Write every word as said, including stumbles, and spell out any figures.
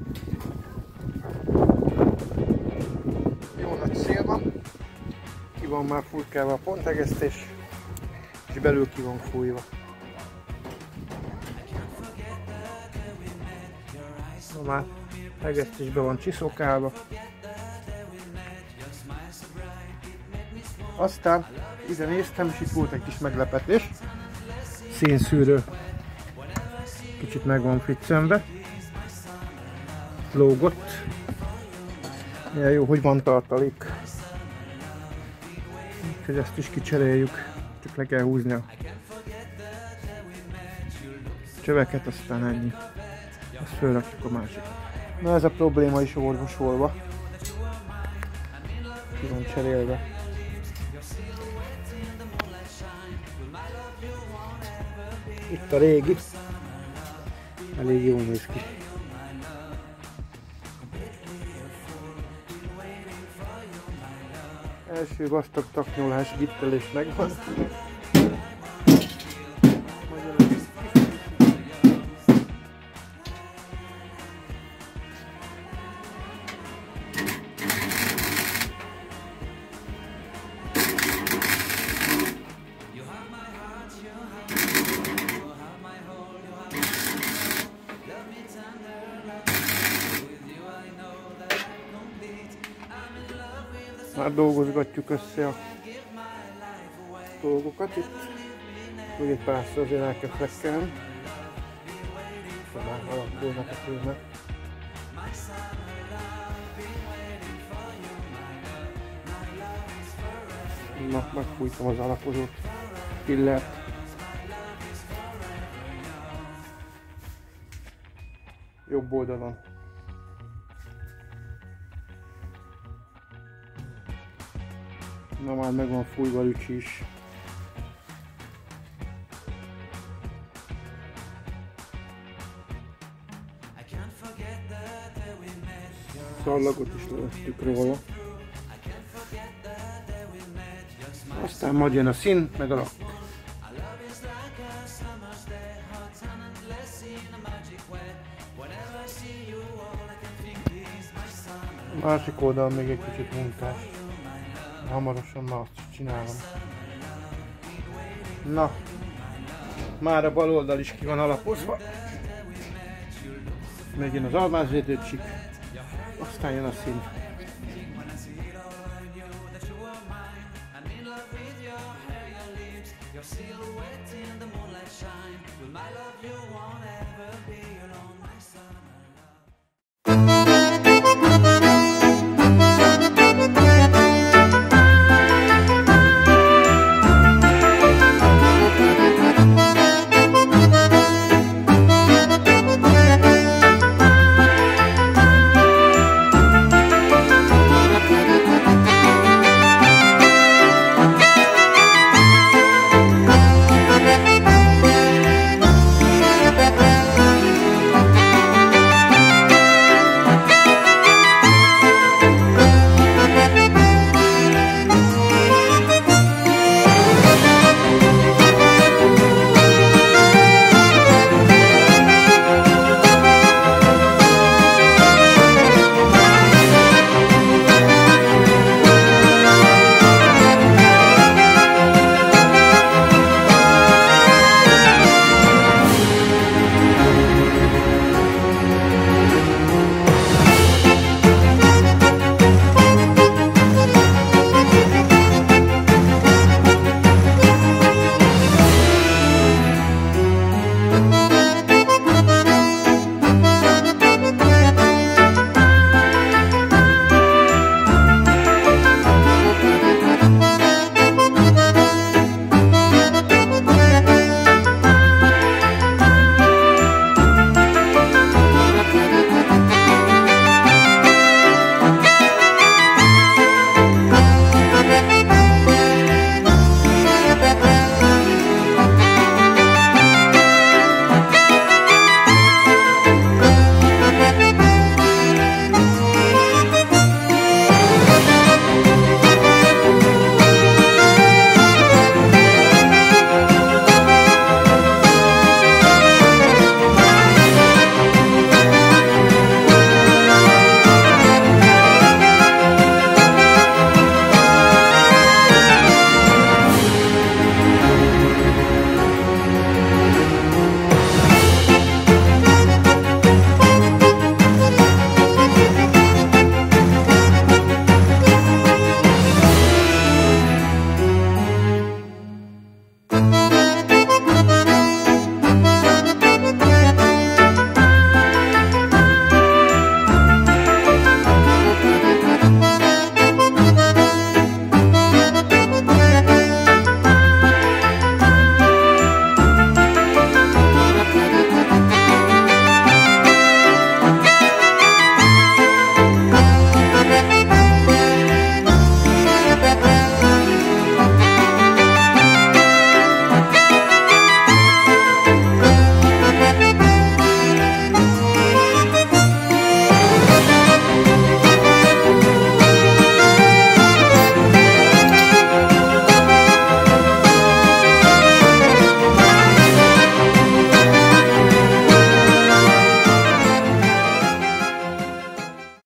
Jó nagy szél van, ki van már furkálva a pontegesztés, és belül ki van fújva. Na már egesztésbe van csiszokálva. Aztán ide néztem, és itt volt egy kis meglepetés. Színszűrő kicsit meg van ficcenve. Lógott. Milyen jó, hogy van tartalék. Úgyhogy ezt is kicseréljük. Csak le kell húzni a csöveket, aztán ennyi. Ezt fölrakjuk a másikat. Na ez a probléma is orvosolva. Ki van cserélve. Itt a régi. Elég jól néz ki. Első vastag taknyolás gittelés megvan. Már dolgozgatjuk össze a dolgokat itt. Még egy párszor azért el kell flekkelni. Már alakulnak a filmek. Na, megfújtam az alapozót. Pillert. Jobb oldalon. Na már meg van fújva a lücsi is. Szallagot is levettük róla. Aztán majd jön a szín, meg a lak. A másik oldalon még egy kicsit munkás. Hamarosan már azt is csinálom. Na, már a bal oldal is ki van alapozva. Megjön az almázvédőcsik, aztán jön a szín.